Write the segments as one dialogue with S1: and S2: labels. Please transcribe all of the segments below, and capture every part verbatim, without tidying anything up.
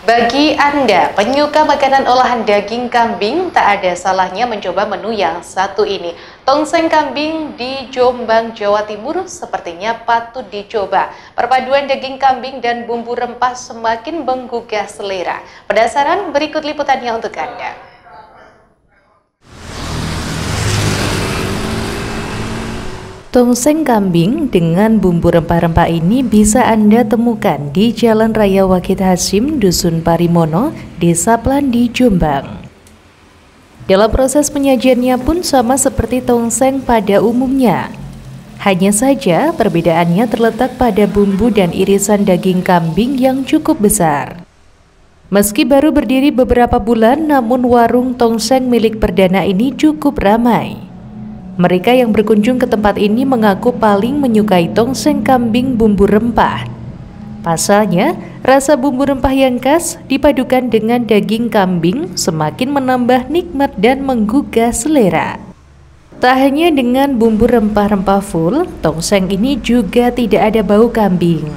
S1: Bagi Anda penyuka makanan olahan daging kambing, tak ada salahnya mencoba menu yang satu ini. Tongseng kambing di Jombang, Jawa Timur sepertinya patut dicoba. Perpaduan daging kambing dan bumbu rempah semakin menggugah selera. Penasaran? Berikut liputannya untuk Anda. Tongseng kambing dengan bumbu rempah-rempah ini bisa Anda temukan di Jalan Raya Wakit Hasim, Dusun Parimono, Desa Plandi, Jombang. Dalam proses penyajiannya pun sama seperti tongseng pada umumnya. Hanya saja perbedaannya terletak pada bumbu dan irisan daging kambing yang cukup besar. Meski baru berdiri beberapa bulan, namun warung tongseng milik Perdana ini cukup ramai. Mereka yang berkunjung ke tempat ini mengaku paling menyukai tongseng kambing bumbu rempah. Pasalnya, rasa bumbu rempah yang khas dipadukan dengan daging kambing semakin menambah nikmat dan menggugah selera. Tak hanya dengan bumbu rempah-rempah full, tongseng ini juga tidak ada bau kambing.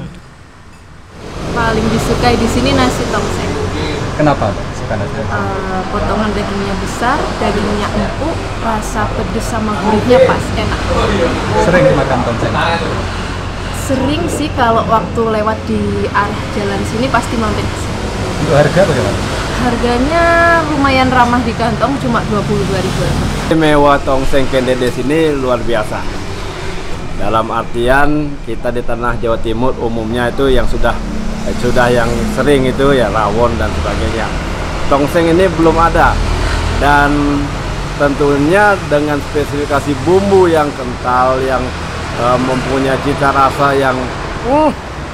S2: Paling disukai di sini nasi tongseng.
S3: Kenapa suka nasi tongseng?
S2: Uh, potongan dagingnya besar, dagingnya empuk, rasa pedas sama gurihnya pas, enak.
S3: Sering makan tongseng?
S2: Sering sih, kalau waktu lewat di arah jalan sini pasti mampir ke sini.
S3: Untuk harga bagaimana?
S2: Harganya lumayan ramah di kantong, cuma dua puluh dua ribu.
S4: Mewah tongseng Kendedes ini luar biasa. Dalam artian kita di tanah Jawa Timur umumnya itu yang sudah sudah yang sering itu ya rawon dan sebagainya. Tongseng ini belum ada, dan tentunya dengan spesifikasi bumbu yang kental, yang uh, mempunyai cita rasa yang uh,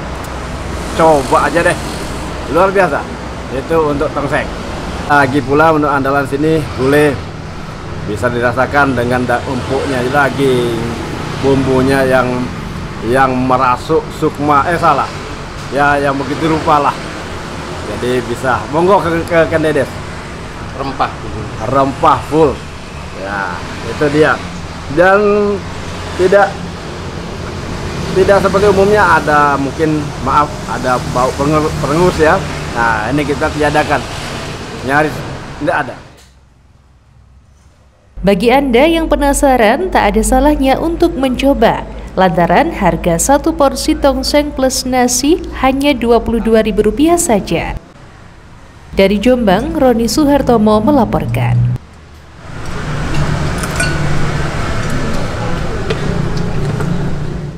S4: coba aja deh, luar biasa. Itu untuk tongseng. Lagi pula menu andalan sini gulai, bisa dirasakan dengan empuknya daging, bumbunya yang yang merasuk sukma eh salah ya yang begitu rupa lah. Jadi bisa monggo ke, ke Kendedes,
S3: Rempah
S4: rempah full ya, itu dia. Dan tidak tidak seperti umumnya ada mungkin maaf ada bau perengus ya. Nah ini kita tiadakan, nyaris tidak ada.
S1: Bagi Anda yang penasaran, tak ada salahnya untuk mencoba. Lantaran harga satu porsi tongseng plus nasi hanya dua puluh dua ribu rupiah saja. Dari Jombang, Roni Suhartomo melaporkan.